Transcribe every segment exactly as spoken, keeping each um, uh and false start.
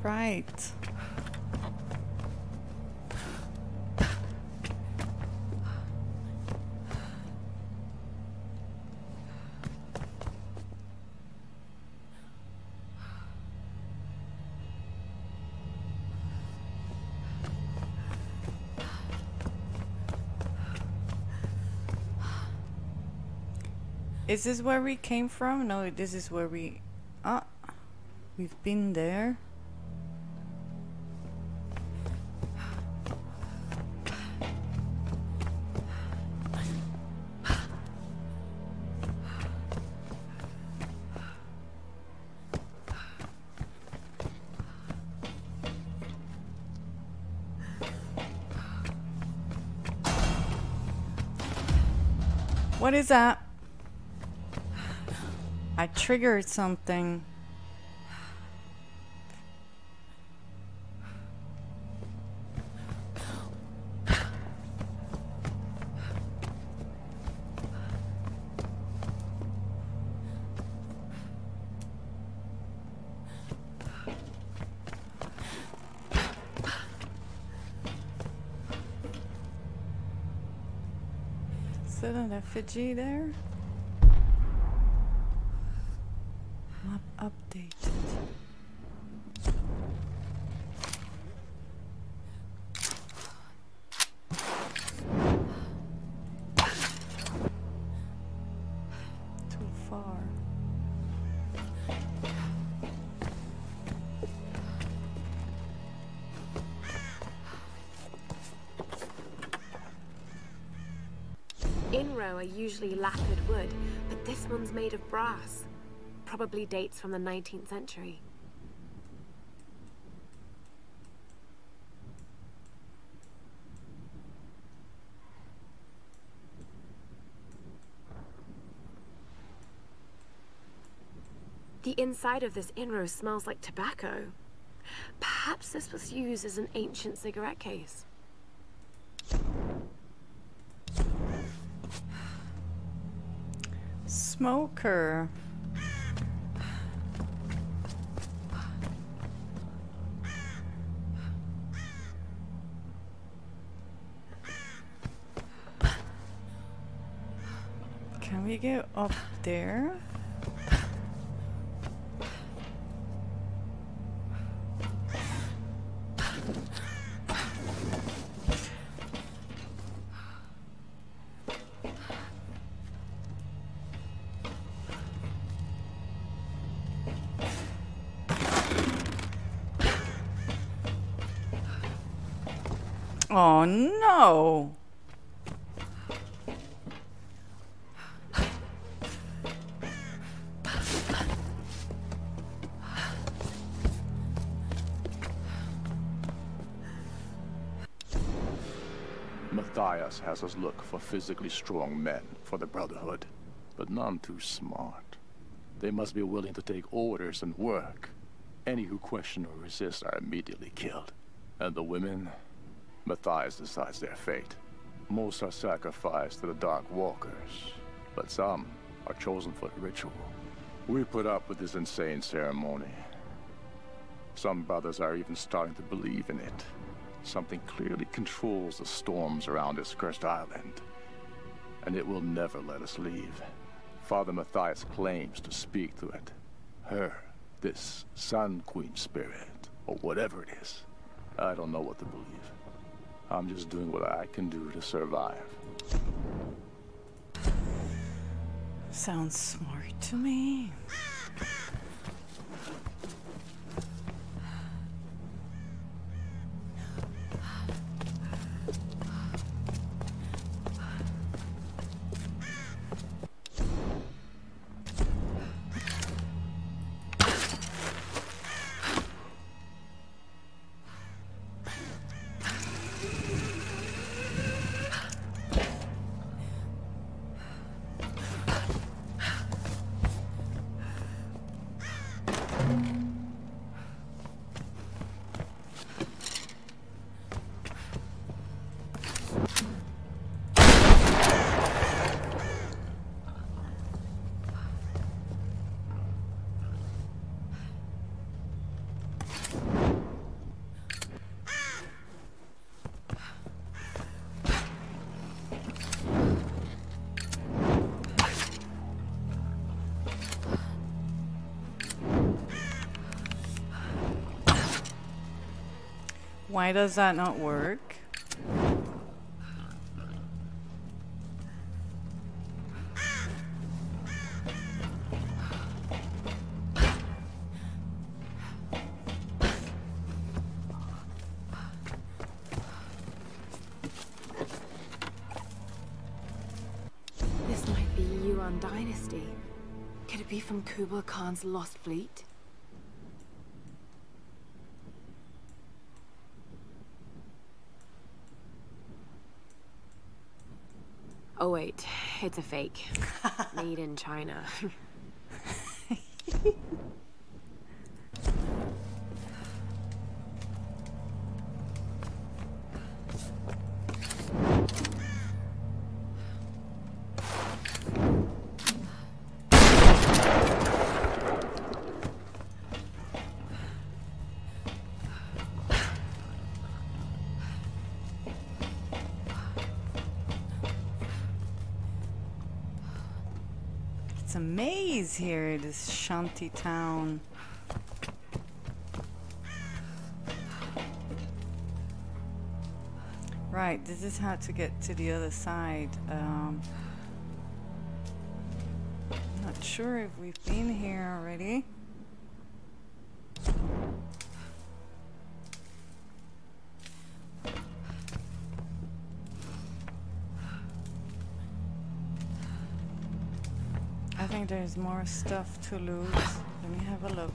Right. Is this where we came from? No, this is where we... Ah, we've been there. What is that? I triggered something. Is that an effigy there? Map updated. Too far. Inro are usually lacquered wood, but this one's made of brass. Probably dates from the nineteenth century. The inside of this Inro smells like tobacco. Perhaps this was used as an ancient cigarette case. Smoker. Can we get up there? Oh no! Matthias has us look for physically strong men for the Brotherhood, but none too smart. They must be willing to take orders and work. Any who question or resist are immediately killed. And the women? Matthias decides their fate. Most are sacrificed to the Dark Walkers, but some are chosen for the ritual. We put up with this insane ceremony. Some brothers are even starting to believe in it. Something clearly controls the storms around this cursed island, and it will never let us leave. Father Matthias claims to speak to it. Her, this Sun Queen spirit, or whatever it is. I don't know what to believe. I'm just doing what I can do to survive. Sounds smart to me. Why does that not work? This might be Yuan Dynasty. Could it be from Kublai Khan's lost fleet? Oh wait, it's a fake. Made in China. It's a maze here, this Shantytown. Right, this is how to get to the other side. Um, not sure if we've been here already. I think there's more stuff to loot. Let me have a look.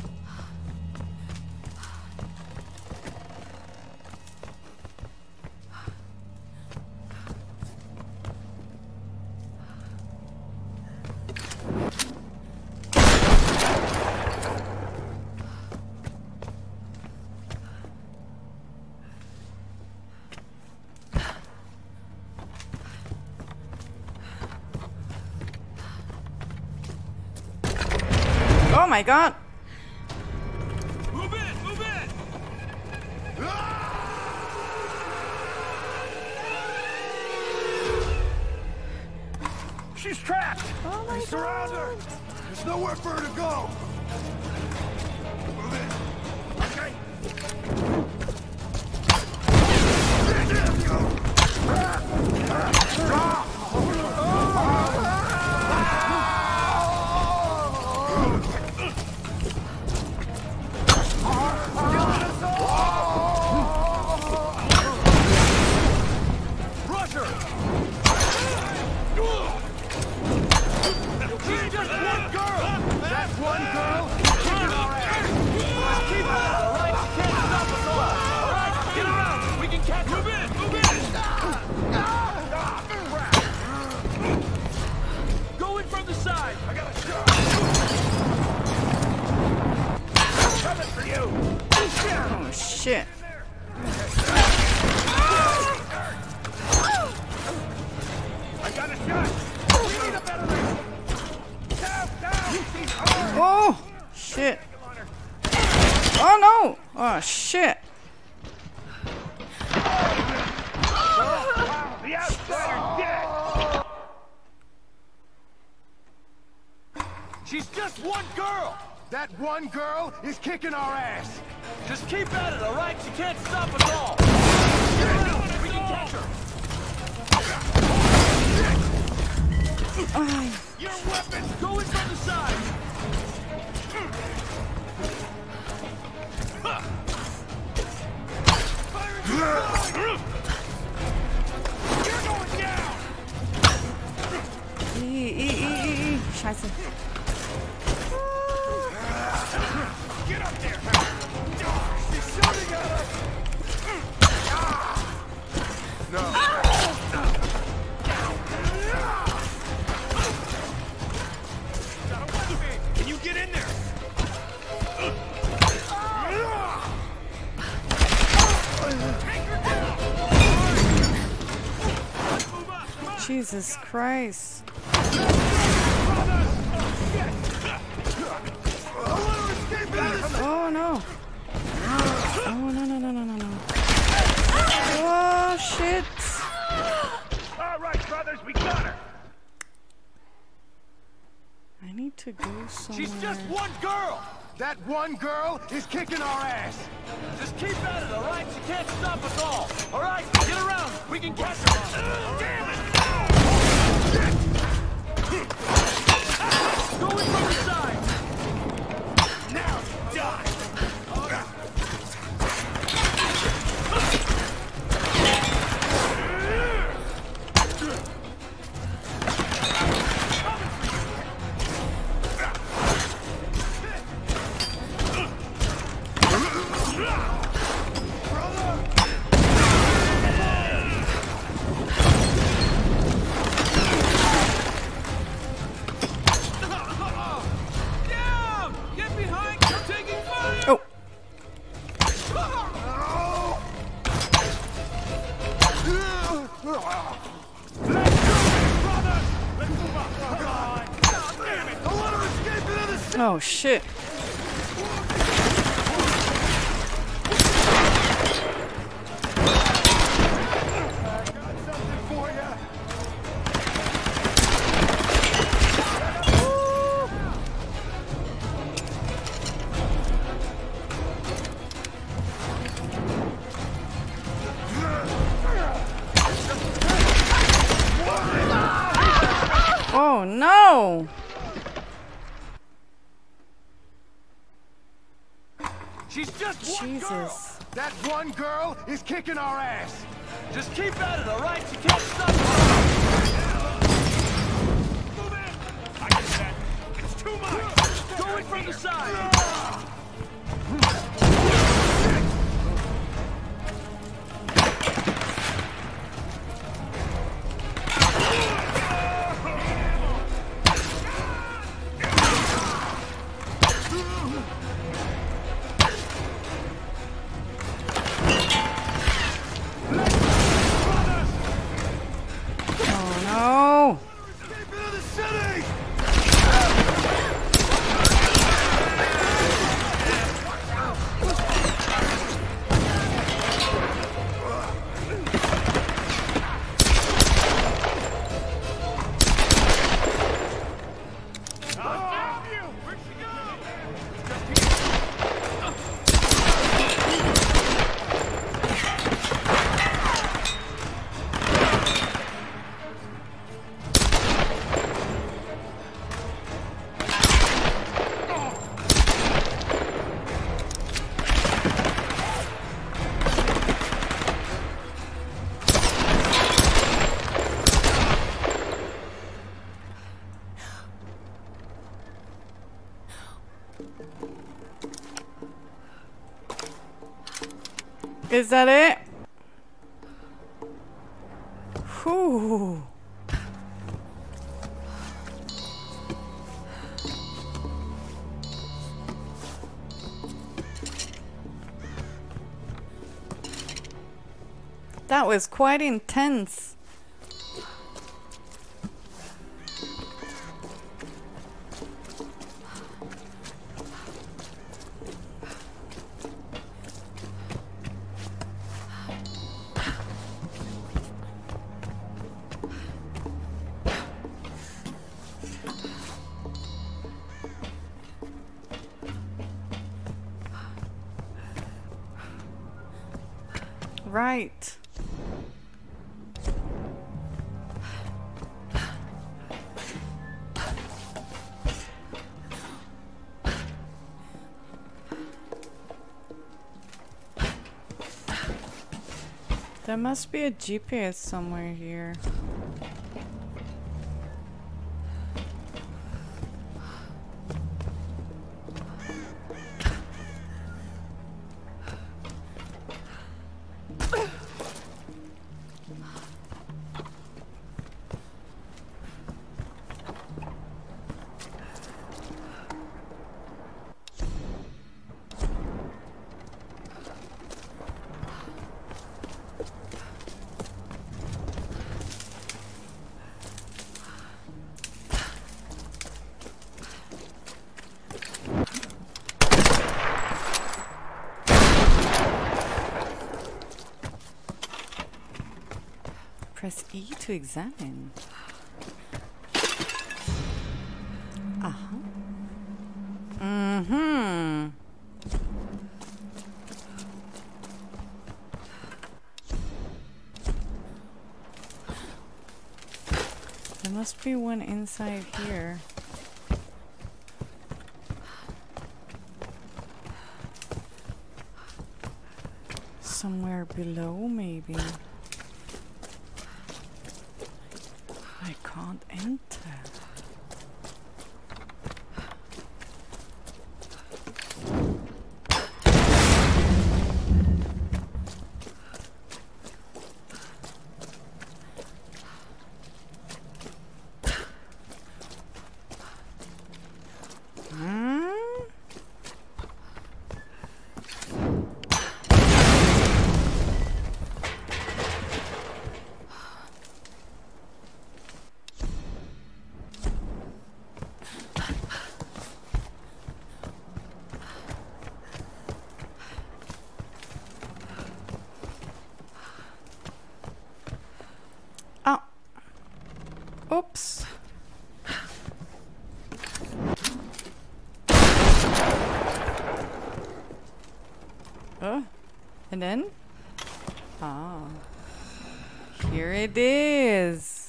Oh my god! Move in! Move in! She's trapped! Oh my Surround god! her! There's nowhere for her to go! Move in! Okay! There you go! Oh shit. I got a shot! We need a better way! Down, down! Oh shit. Oh no! Oh shit. The outsider's dead! She's just one girl! That one girl is kicking our ass! Just keep at it, alright? She can't stop us all! We can catch her! Your weapons going from the side! You're going down! E, e, e, e, e. Scheiße. Get up there! She's shooting at us! No. Can you get in there? Jesus Christ. Oh no. Oh no no no no no no. Oh shit. All right, brothers, we got her. I need to go somewhere. She's just one girl. That one girl is kicking our ass. Just keep at it, all right? She can't stop us all. All right, get around. We can catch her. Damn it! Going from the side. Now you die. Oh shit. Oh no! She's just one Jesus. girl. That one girl is kicking our ass. Just keep at it, all right? She can't stop us. Move in. I get that. It's too much. Going from the side. Is that it? Whew. That was quite intense. Right. There must be a G P S somewhere here. Press E to examine. Uh-huh. Mm-hmm. must be one inside here. Somewhere below, maybe. I can't enter. Oops. Oh, and then? Ah, here it is.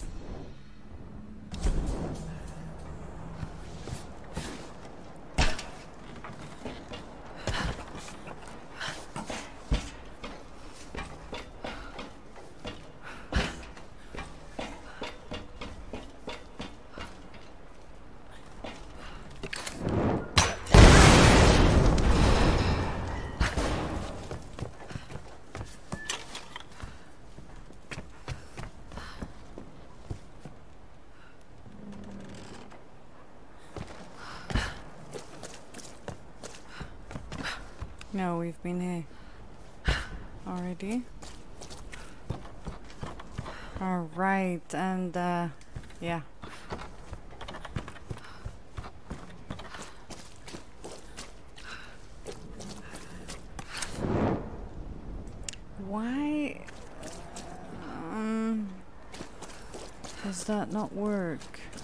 No, we've been here already. All right, and uh, yeah. Why um, does that not work?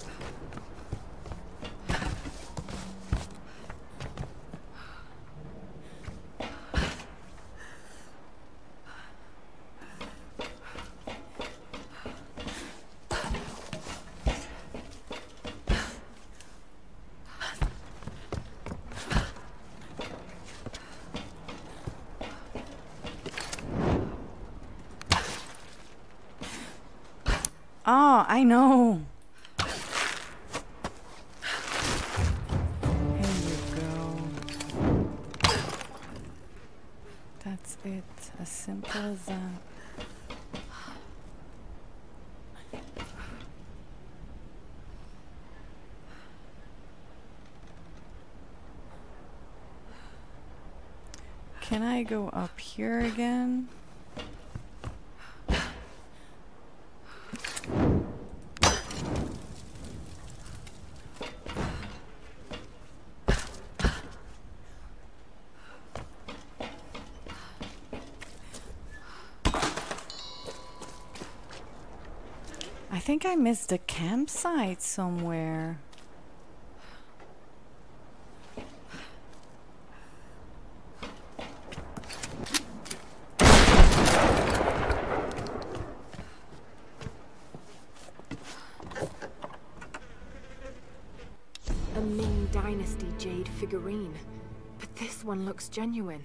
Oh, I know. Here you go. That's it. As simple as that. Can I go up here again? I think I missed a campsite somewhere. A Ming Dynasty jade figurine, but this one looks genuine.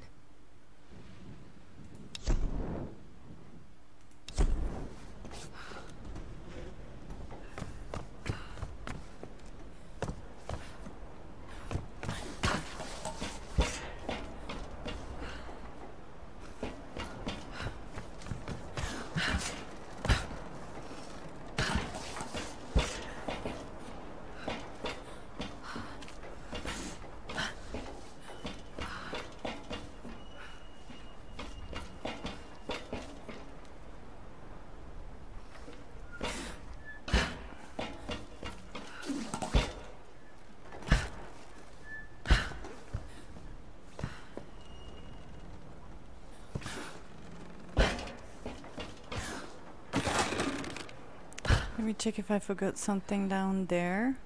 Let me check if I forgot something down there.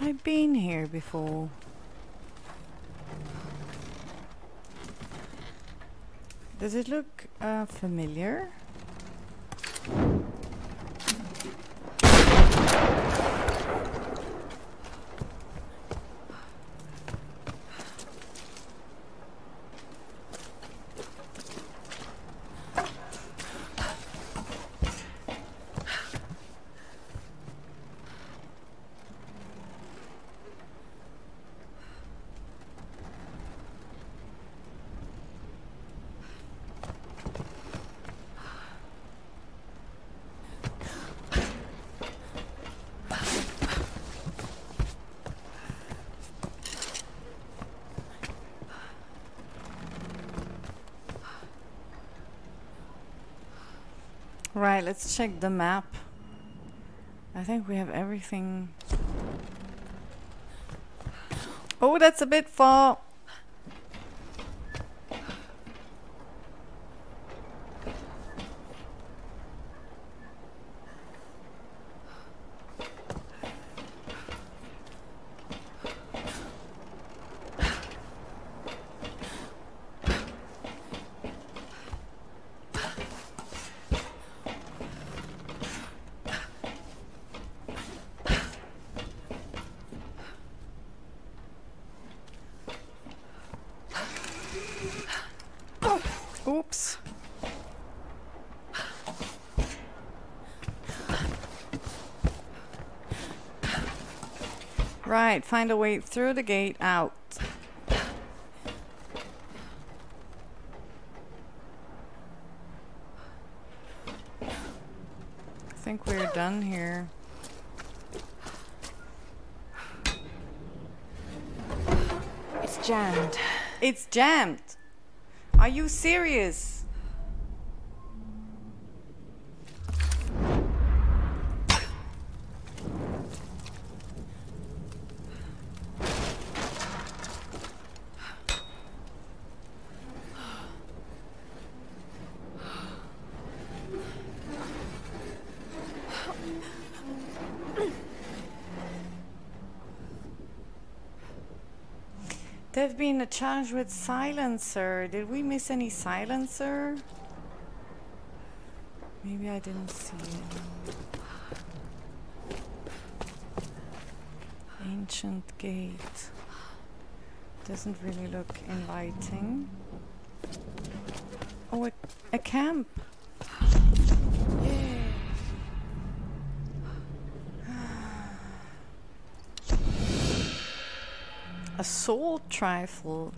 I've been here before. Does it look uh, familiar? Right, let's check the map. I think we have everything. Oh, that's a bit far. Oops. Right, find a way through the gate out. I think we're done here. It's jammed. It's jammed. Are you serious? They've been charged with silencer. Did we miss any silencer? Maybe I didn't see it. Ancient gate. Doesn't really look inviting. Oh, a, a camp. Yeah. Assault rifle.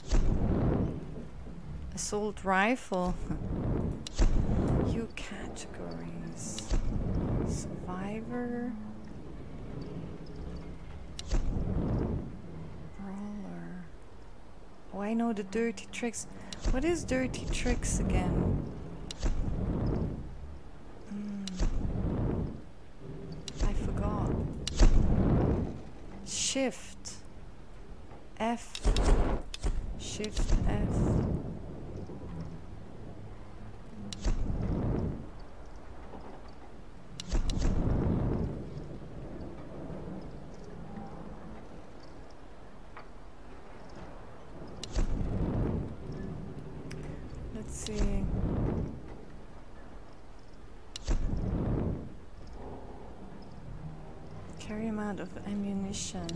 Assault rifle. New categories. Survivor. Brawler. Oh, I know the dirty tricks. What is dirty tricks again? Mm. I forgot. Shift. F. Shift F. Let's see. Carry amount of ammunition.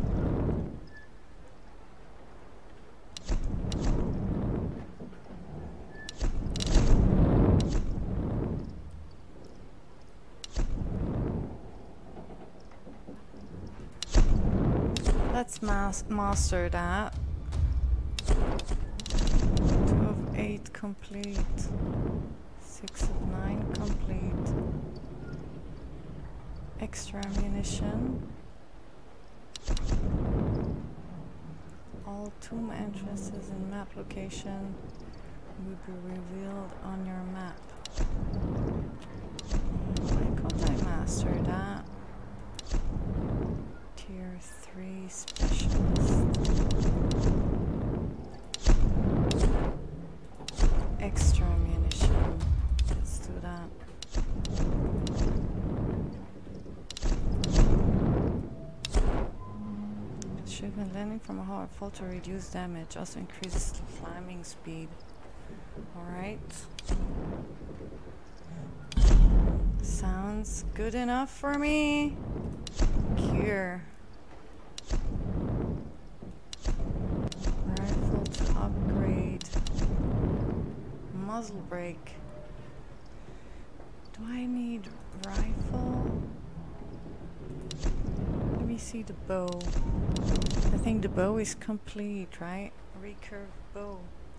Let's mas master that. Two of eight complete. Six of nine complete. Extra ammunition. All tomb entrances and map location will be revealed on your map. Why can't I master that? Tier three specialist. Extra ammunition. Let's do that. Shipment landing from a hard fall to reduce damage. Also increases climbing speed. Alright. Sounds good enough for me. Gear. Rifle to upgrade. Muzzle brake. Do I need rifle? Let me see the bow. I think the bow is complete, right? Recurve bow.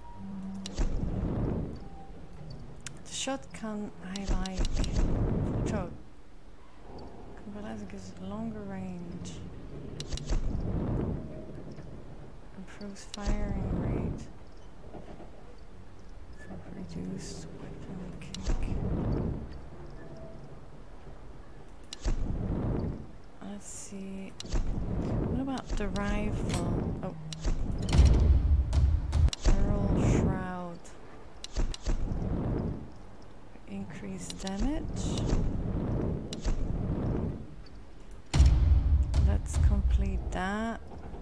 The shotgun I like. Choke. Convalescent gives longer range. Improves firing rate. Reduced weapon kick. Let's see. What about the rifle? Oh. Barrel shroud. Increased damage. Let's complete that.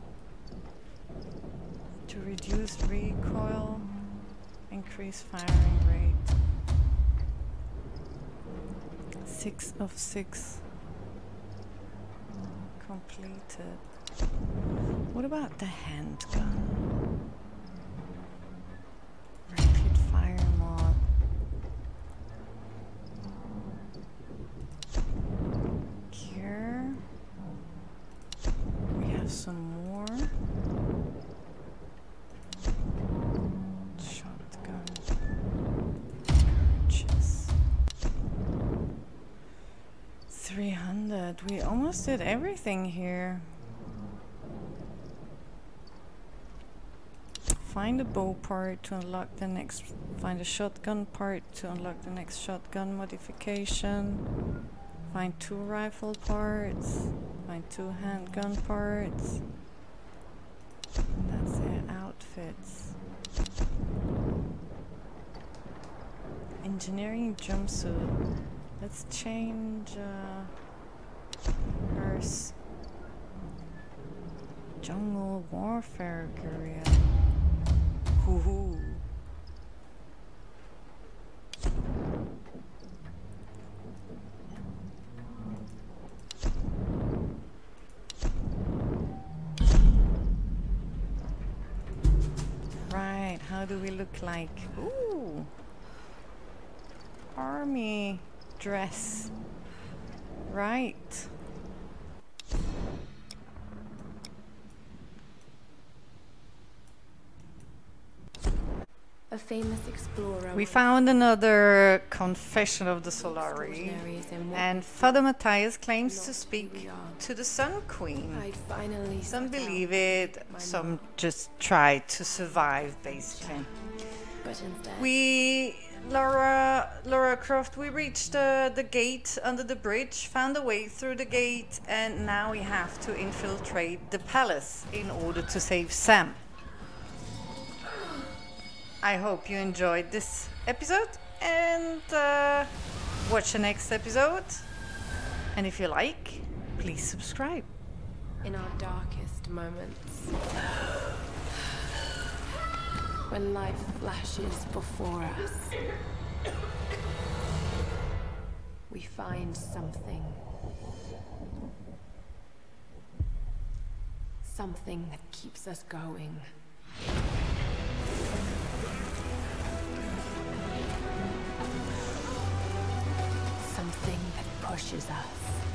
To reduce recoil. Increase firing rate. Six of six. Completed. What about the handgun? Rapid fire mod. Gear. We have some more. three hundred. We almost did everything here. Find a bow part to unlock the next. Find a shotgun part to unlock the next shotgun modification. Find two rifle parts. Find two handgun parts. And that's it. Outfits. Engineering jumpsuit. Let's change uh, her s jungle warfare guerrilla. Hoo hoo. Right, how do we look like? Ooh, army dress. Right. A famous explorer. We found another confession of the Solari, and Father Matthias claims to speak to the Sun Queen. Some believe it, some just try to survive, basically. But instead, We, Laura, Laura Croft, we reached uh, the gate under the bridge, found a way through the gate, and now we have to infiltrate the palace in order to save Sam. I hope you enjoyed this episode, and uh, watch the next episode. And if you like, please subscribe. in our darkest moments, when life flashes before us, we find something. Something that keeps us going. Something that pushes us.